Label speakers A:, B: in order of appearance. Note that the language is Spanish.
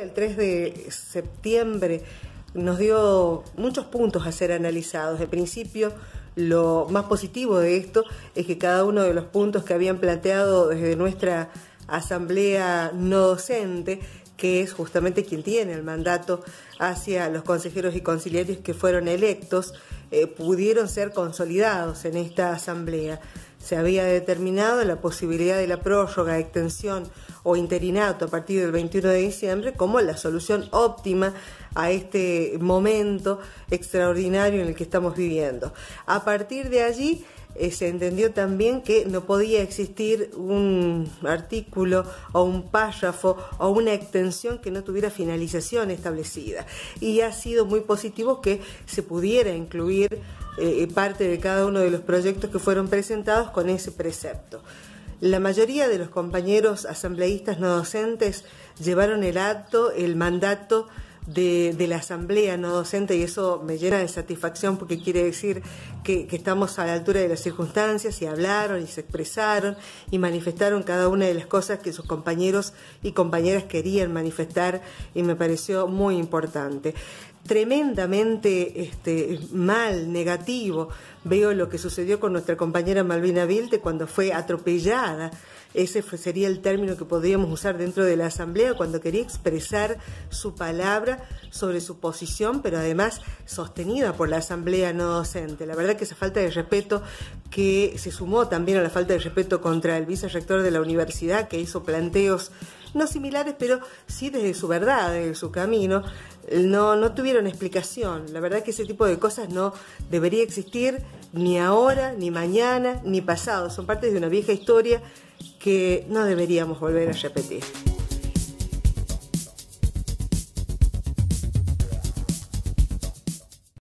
A: El 3 de septiembre nos dio muchos puntos a ser analizados. De principio, lo más positivo de esto es que cada uno de los puntos que habían planteado desde nuestra asamblea no docente, que es justamente quien tiene el mandato hacia los consejeros y conciliarios que fueron electos, pudieron ser consolidados en esta asamblea. Se había determinado la posibilidad de la prórroga, extensión o interinato a partir del 21 de diciembre como la solución óptima a este momento extraordinario en el que estamos viviendo. A partir de allí se entendió también que no podía existir un artículo o un párrafo o una extensión que no tuviera finalización establecida. Y ha sido muy positivo que se pudiera incluir parte de cada uno de los proyectos que fueron presentados con ese precepto. La mayoría de los compañeros asambleístas no docentes llevaron el acto, el mandato de la asamblea no docente, y eso me llena de satisfacción porque quiere decir que estamos a la altura de las circunstancias, y hablaron y se expresaron y manifestaron cada una de las cosas que sus compañeros y compañeras querían manifestar, y me pareció muy importante. Tremendamente mal, negativo, veo lo que sucedió con nuestra compañera Malvina Vilte cuando fue atropellada. Ese sería el término que podríamos usar dentro de la asamblea, cuando quería expresar su palabra sobre su posición, pero además sostenida por la asamblea no docente. La verdad que esa falta de respeto, que se sumó también a la falta de respeto contra el vicerrector de la universidad, que hizo planteos no similares, pero sí desde su verdad, desde su camino, no tuvieron explicación. La verdad que ese tipo de cosas no debería existir ni ahora, ni mañana, ni pasado. Son partes de una vieja historia que no deberíamos volver a repetir.